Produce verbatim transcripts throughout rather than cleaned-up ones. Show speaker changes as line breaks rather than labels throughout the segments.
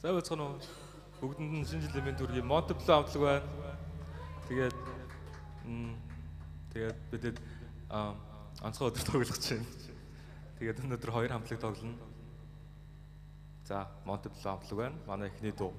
За бацхан уу. Бүгдэнд нь шинэ жилийн мэнд хүргэе. Монтепло амтлаг байна. Тэгээд м тэгээд бидэд аа онцгой өдөр тоглох чинь. Тэгээд өнөөдөр хоёр хамтлаг тоглоно. За, Монтепло амтлаг байна. Манай эхний дуу.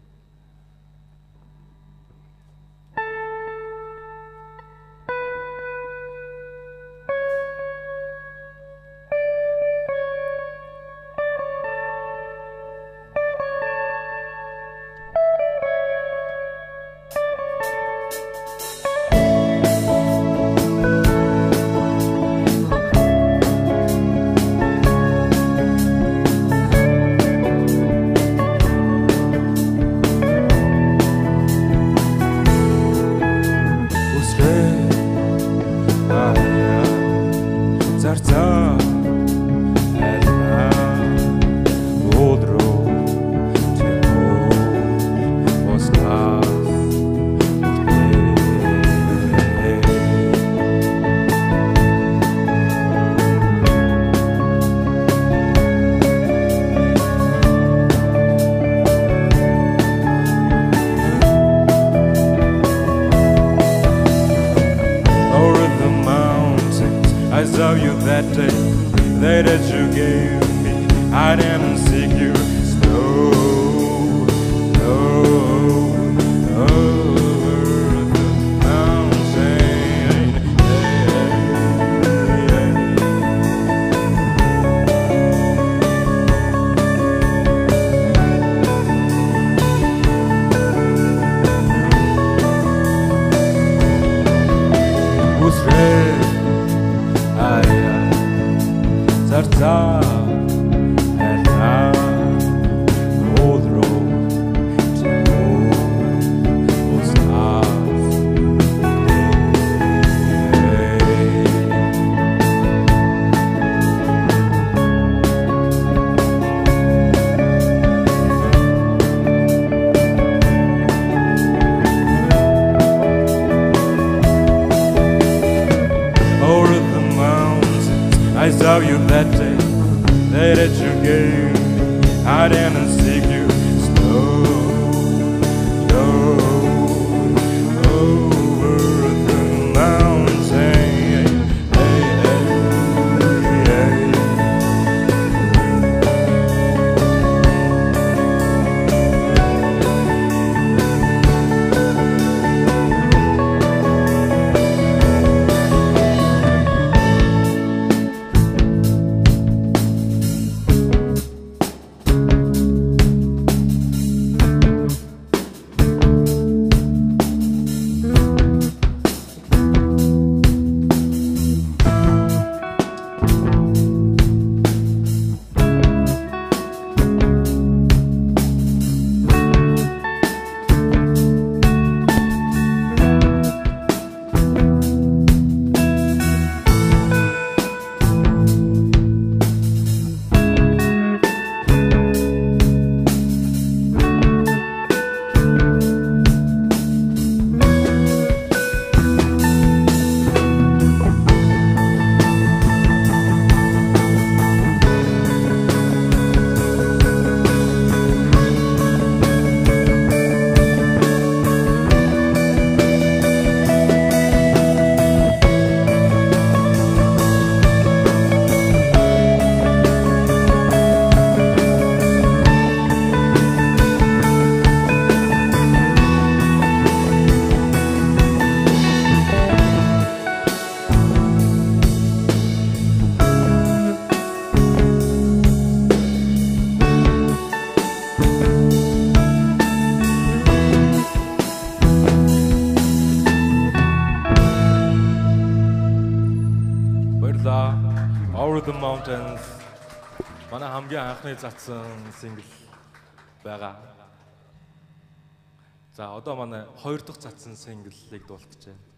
I saw you that day, day that you gave me. I didn't seek you. Slow, slow, over the mountain. Who's red? Zarza and now old road to those stars. Over the mountains, I saw you that day, day that you gave me. I didn't seek you. Slow, slow, over the mountain. Hey, hey, hey. Over the Mountains манай хамгийн анхны цацсан сингл байгаа. За одоо манай хоёр дахь цацсан синглийг дуулах гэж байна.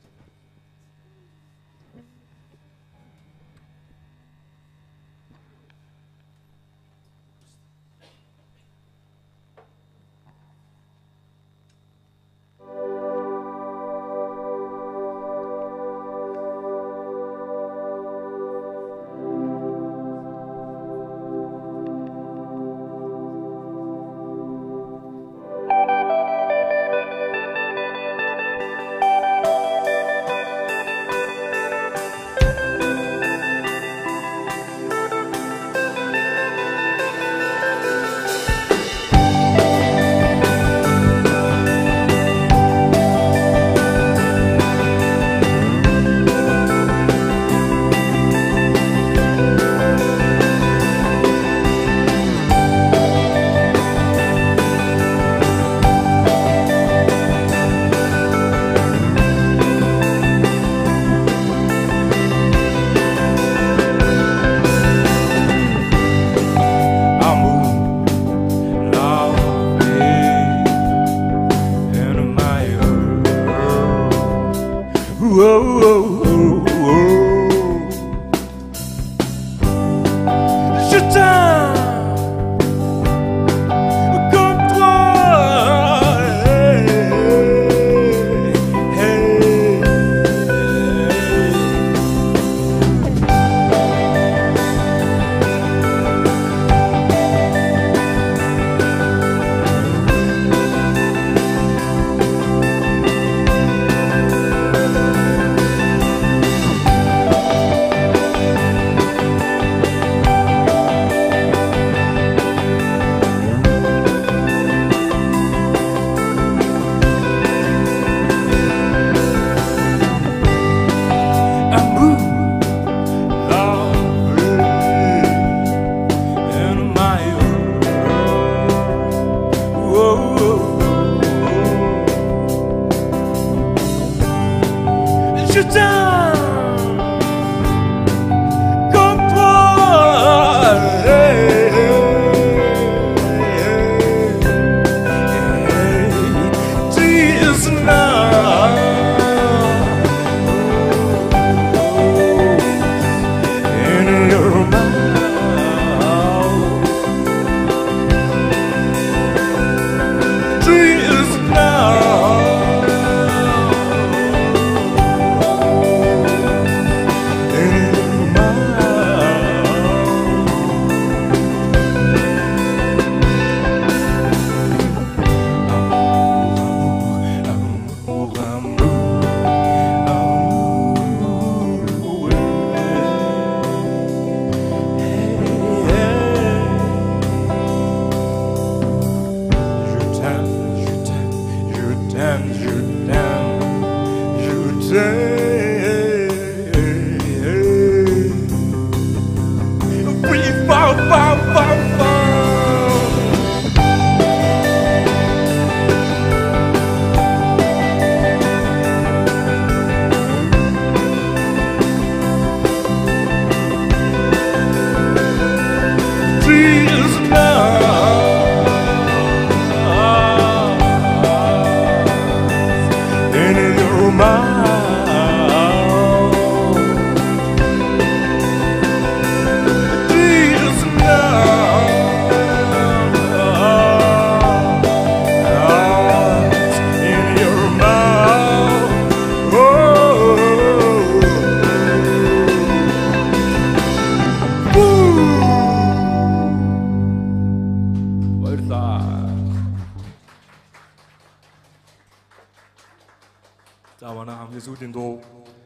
За манай хамгийн сүүлийн дуу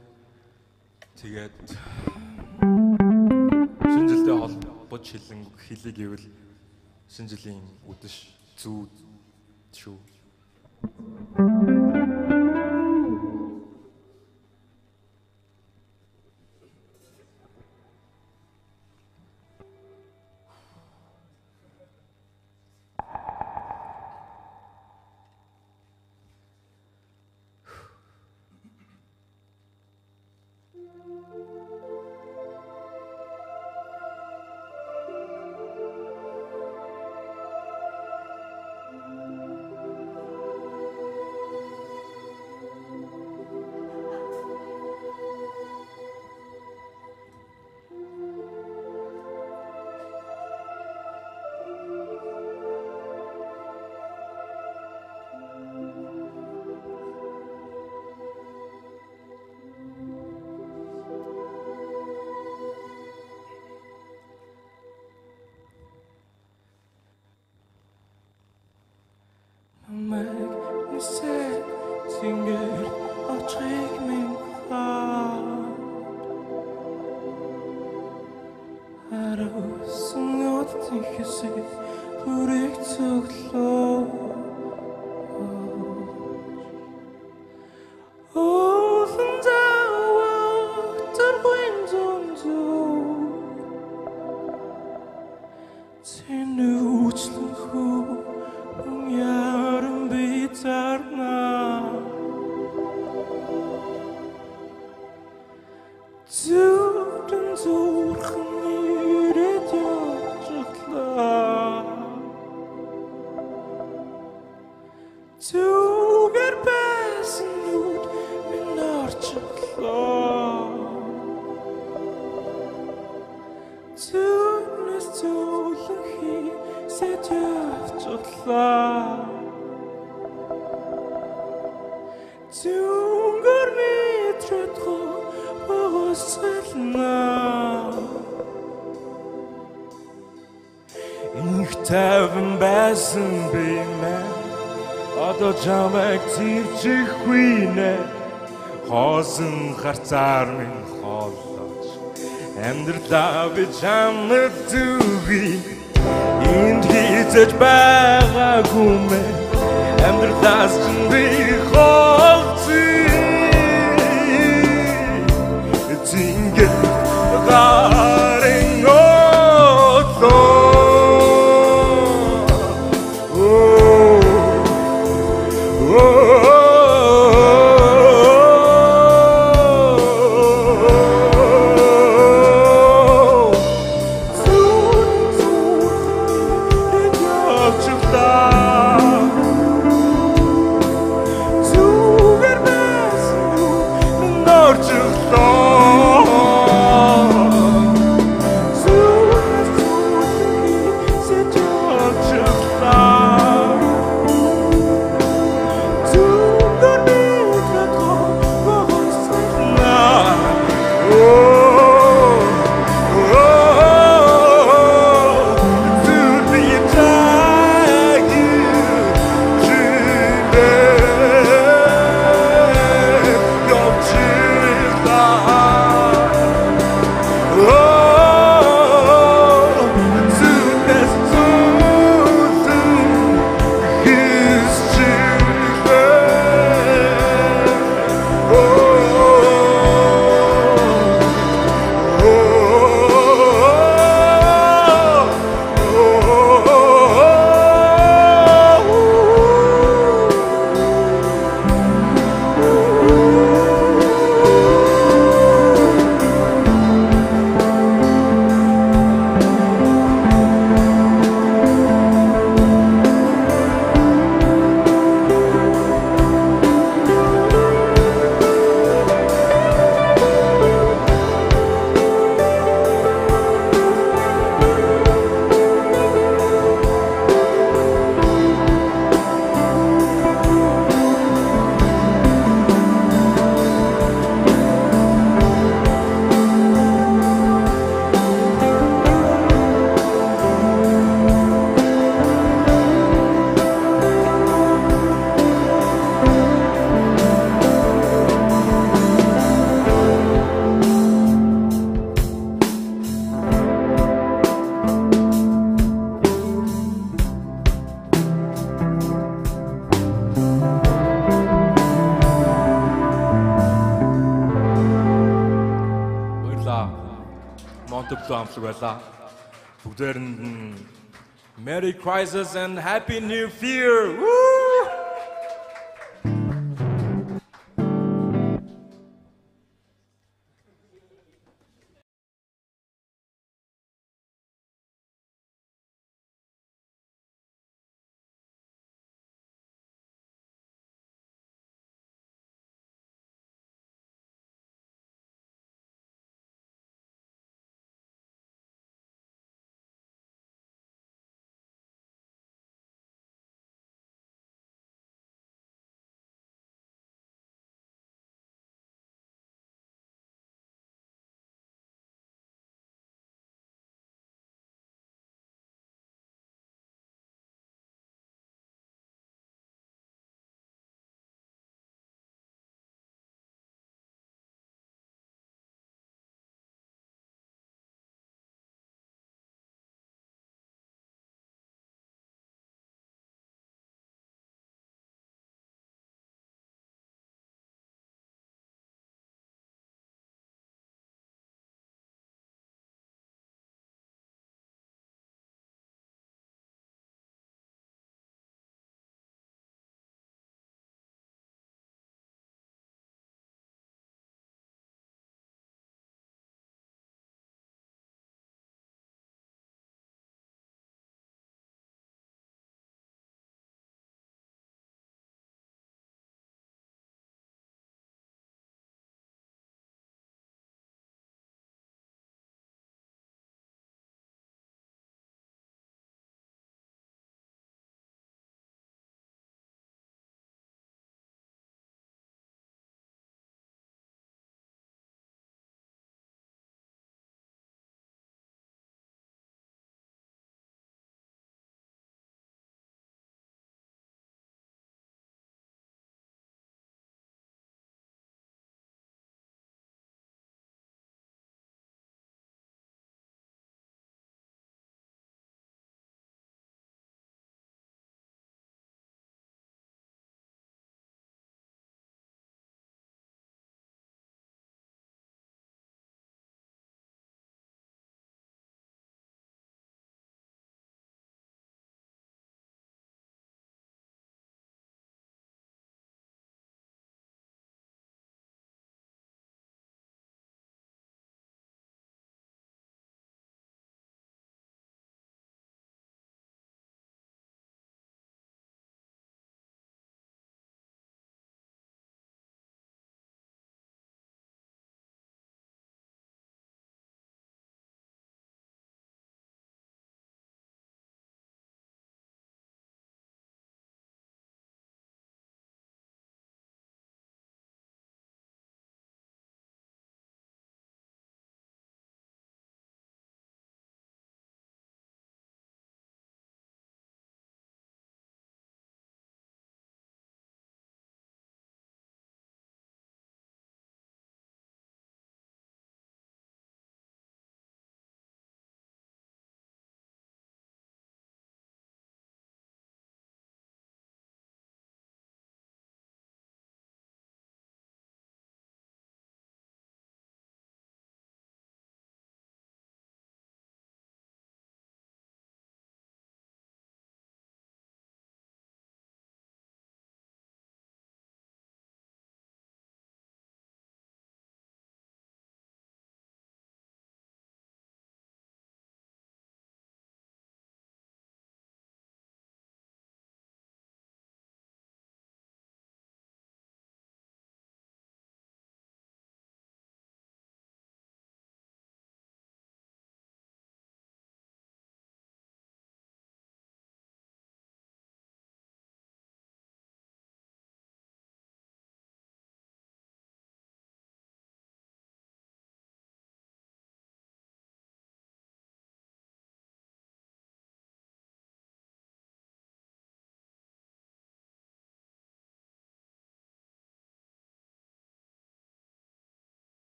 тэгээд шинэ жилдээ холбож хэлэн хэлий гэвэл шинэ жилийн үдэш зүү шүү.
Magniset synger og træk min krop. Er du som noget, de kan se, kunne det ikke tog lov. Uden der var der rundt om du til nu til hud. Yarın biter na Duden zorgen yüret yaşıklar Tuger besin ut min arçıklar Зүнгэр мэдрэтгөө богосэлнаа Инх таван байсан би мэн Одоо чамайг зэрчихгүй нэ Хоосон харцаар минь хооллооч Амьдралаа би чамд зүгий Энд хийцэж байгаагүй мэн Амьдралаас чинь би хоолцъя Зингэр гарын одлоо
Монтепло амтлаг байлаа. Бүгдээрэнд нь Merry Christmas and Happy New Year. Woo!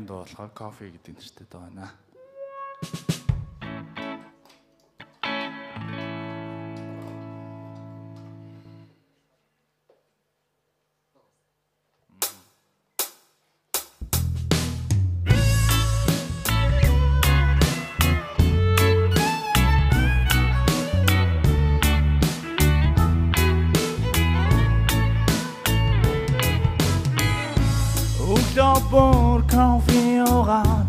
Найрсан дуу болохоор Coffee гэдэг нэртэй дуу байна. Voor koffie gaat,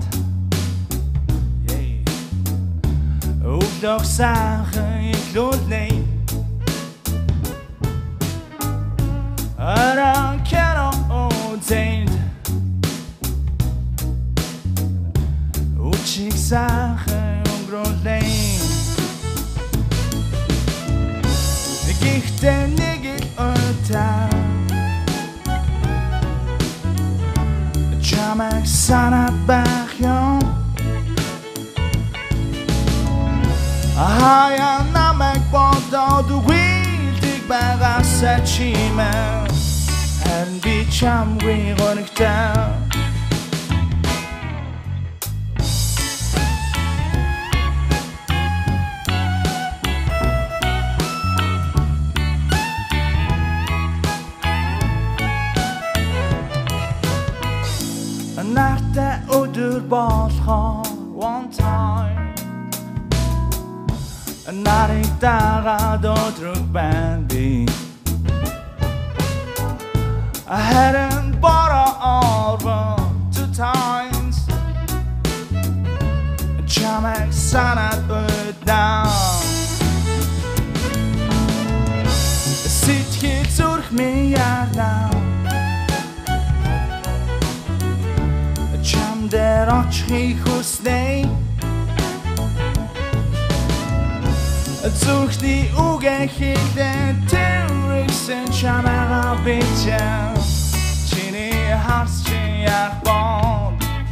ook nog zagen ik lood nee. En dan kan ook zijn, ook ik zagen om groot nee. Ik gicht en ik uit daar. Чамайг санаад байх юм Хаяа намайг бодоод үгүйдэг байгаасаа чимээ Харин би чамгүй гонигтай Нартай өдөр болохоор one time Нарыг дагаад өдрөг байна би Харин бороо орвон two times Чамайг санаад өднаа Сэтгэл зүрх минь яарнаа Der oczki husnej Zuchni ugechilde Terroristen Chamera bitte Chini harschi achbon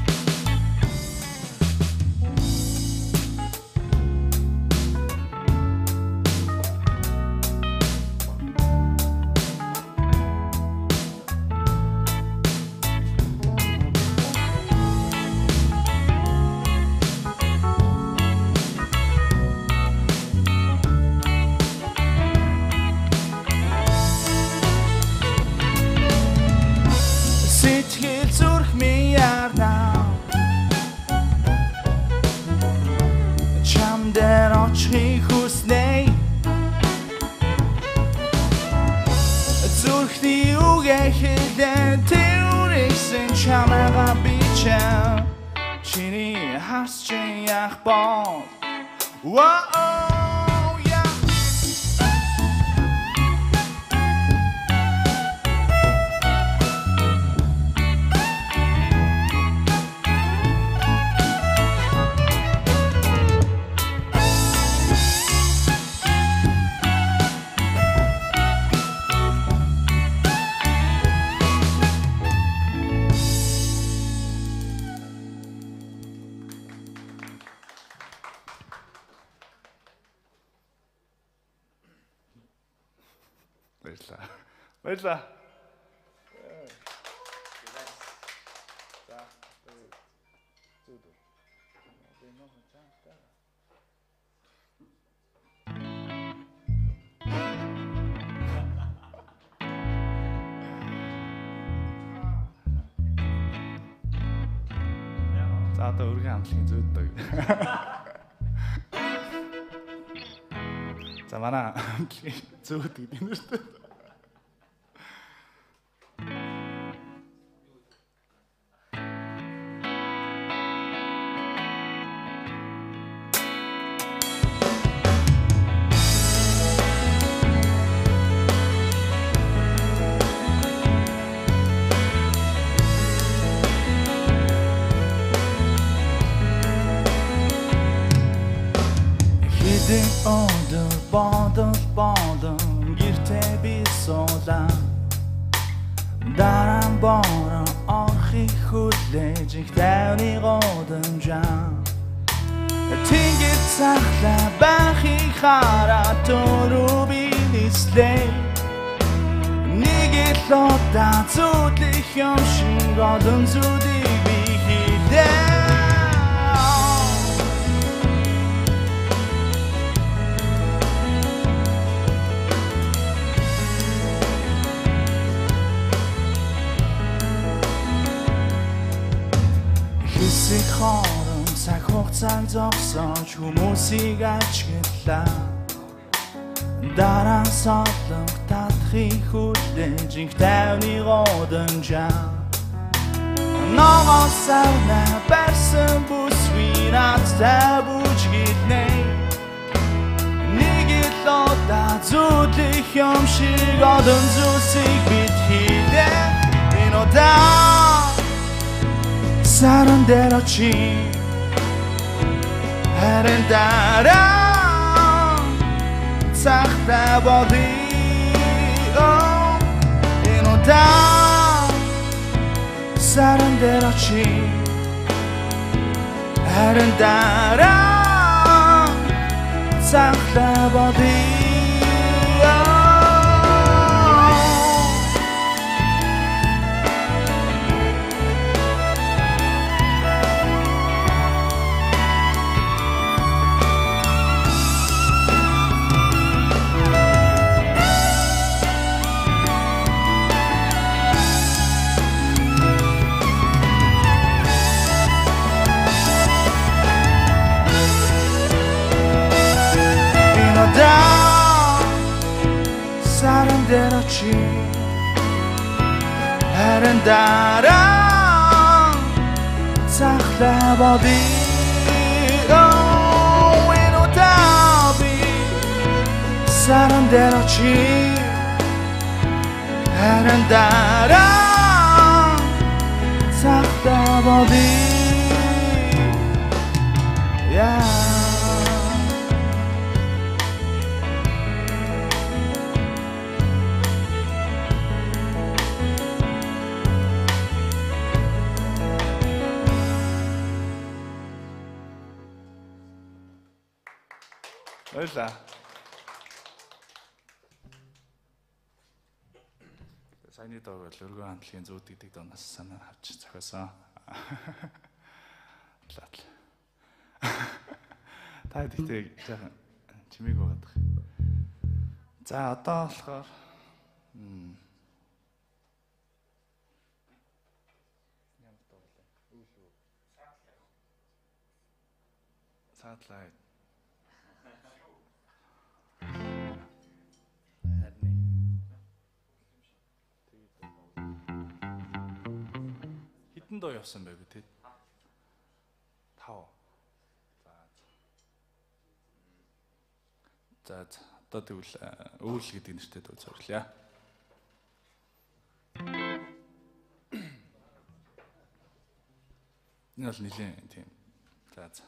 Chamera bitte Chini harschi achbon Whoa, yeah Баярлалаа. Баярлалаа. За одоо өргөн хамтлагийн зүйддэг. За манай зүйд гэдэг юм шүү дээ. Odor бодол бодол гэртээ би суулаа Даран бороо орхи хүлээж их тайвны годамжаа Тэнгэр цахлаа байхыг хараад төрөө би нислээ Нэг л удаа зүтлэх юм шиг олон зүйлийг би хийх Хэсэг хооронд цаг хугацааг зогсоож хүмүүсийг ажиглаа. Дараа содлог татахыг хүлээж инх тайвны годамжаа. Ногоос авна барьсан бүсгүй надтай бүж гиднэ. Нэг л удаа зүтлэх юм шиг одон зүйлсийг бид хийлээ. Энэ удаа саран дээр очив харин дараа цахта боди энэ удаа саран дээр очив харин дараа цахта боди Саран дээр очив харин дараа цахлаа боди энэ удаа би саран дээр очив харин дараа цахлаа боди yeah. Ойлаа. Саяны дог бол өргөн хамтлагийн зүүд гэдэг доноос санаа авч зохиосон. Лат. Та тэгтээ жоохон чимээг байгаа. За одоо болохоор м ямар дог вэ? Үгүй шүү. Satellite. Хитэн доо явсан байг үү? Тав. За. За одоо тэгвэл өвөл гэдэг нэртэй дуу зориулъя. Энэ бол нэлээд тийм. За за.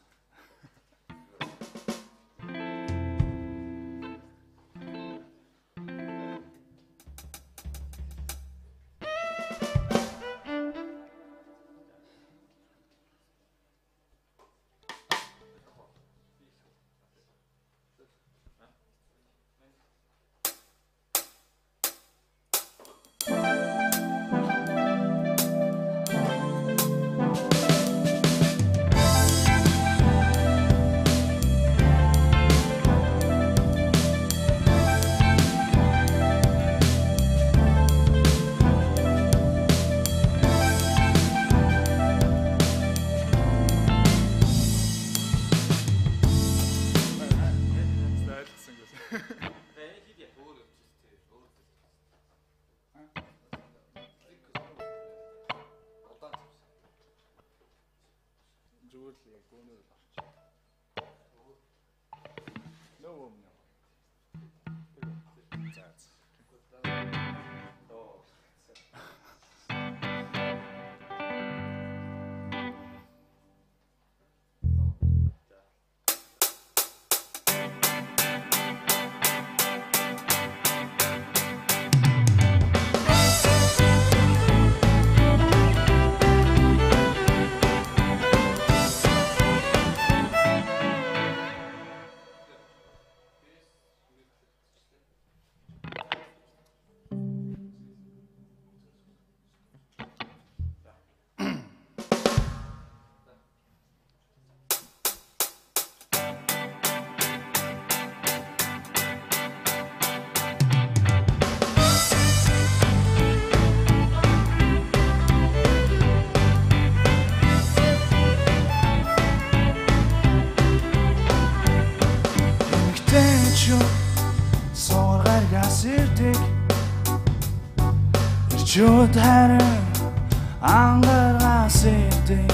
Чууд харин ангаргаас идэг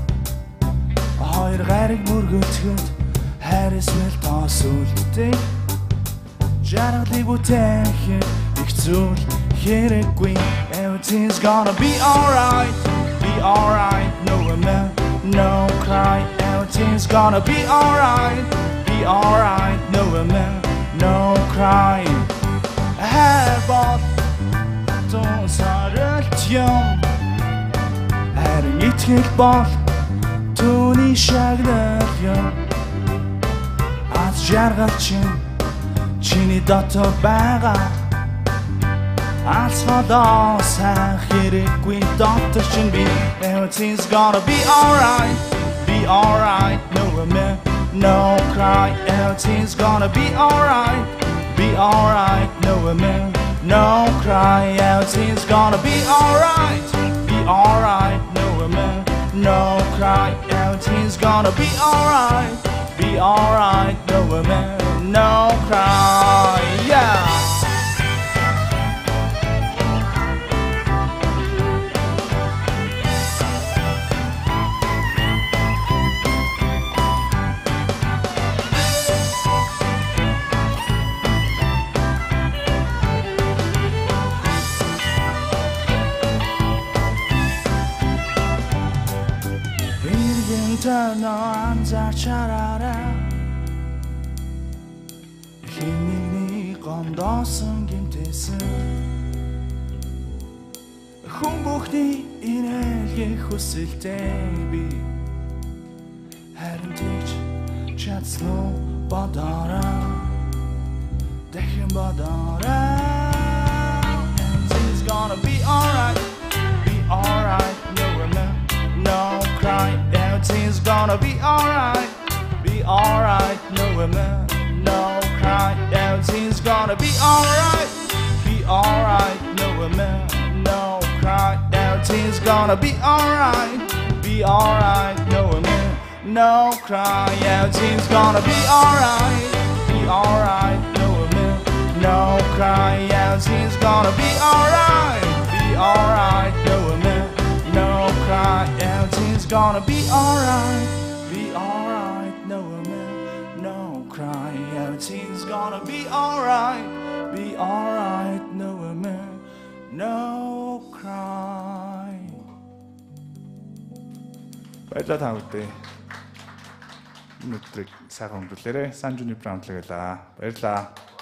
хоёр гариг мөргөцгөнд харисмэл тоос үлддэг жаргалыг бүтээхэд их зүйл хэрэггүй Everything's gonna be alright Be alright No women, no cry Everything's gonna be alright Be alright No women, no cry Хайр тун саралт юм харин итгэл бол түүний шагнал юм аз жаргал чинь чиний дотор байгаа алсгадаа сайн хэрэггүй дотор чинь би Everything's gonna be alright Be alright No women, no cry Everything's gonna be alright Be alright No women No cry, everything's gonna be alright. Be alright, no women. No cry, everything's gonna be alright. Be alright, no women. No cry, yeah. 너 앉아 차라라 힘이 건너선 김태스 홍복니 이내게 хүсэл дэби харин тийч чадсан бодороо дахин бодороо Everything's gonna be alright Be alright No women, no cry Everything's gonna be alright, be alright, no women, no cry. Everything's gonna be alright, be alright, no women, no cry. Everything's gonna be alright, be alright, no women, no cry. Everything's gonna be alright, be alright, no women, no cry. Everything's gonna be alright, be alright, no women. No cry, everything's gonna be alright. Be alright, no women, no cry. Everything's gonna be alright. Be alright, no women, no cry.
Баярлалаа та бүдээ. Өнөөдрийг сайхан өнгөрүүлээрэй. Сан Жуниперийн хамтлагаа. Баярлалаа.